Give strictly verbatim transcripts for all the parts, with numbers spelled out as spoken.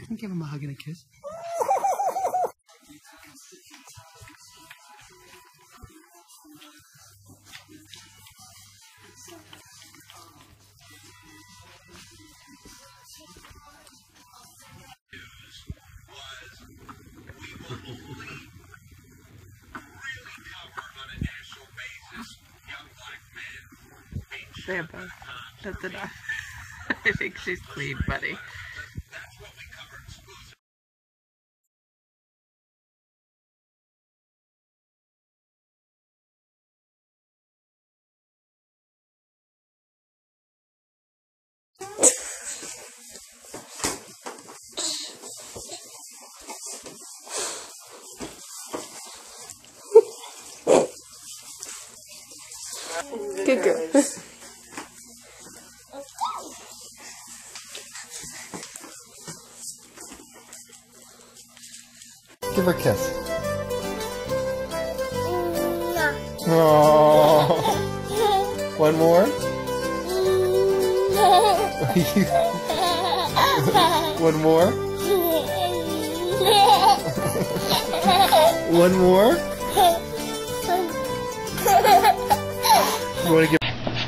You can give him a hug and a kiss. Sampa. That's enough. I think she's clean, buddy. Good girl. Give her a kiss. No. One more? One more? One more? You want to give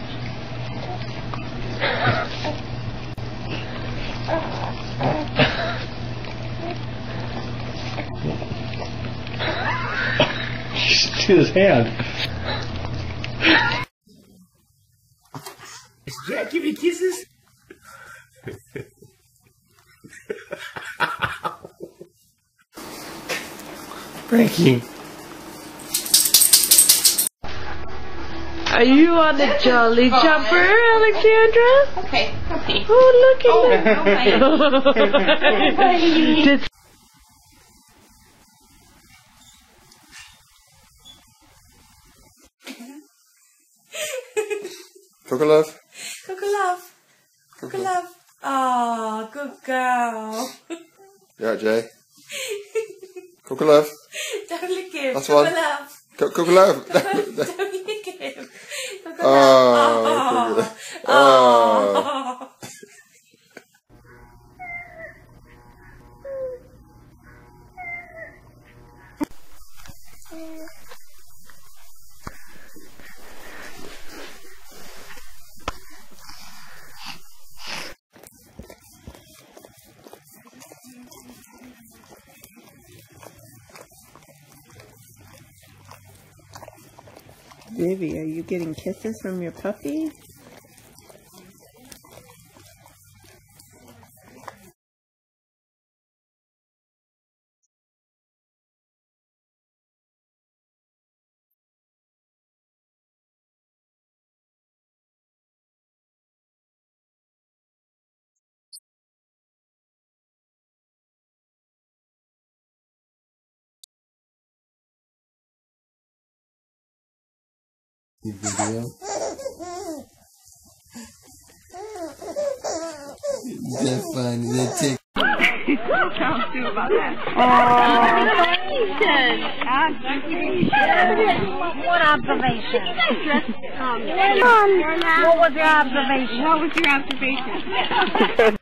to his hand. Is Jack giving kisses? Frankie. Are you on the Jolly Jumper, Alexandra? Okay, okay. Oh, look at that. Oh, Did- Coco Love. Coco Love. Coco Love. Oh, good girl. Yeah, Jay. Coco Love. Don't lick him. That's Coco one. Love. Co Coco Love. Don't lick him. Coco Oh, Love. Coco Love. Oh. Vivi, are you getting kisses from your puppy? Video. That's fun. They take. Talk to about that. What observation? What was your observation? What was your observation?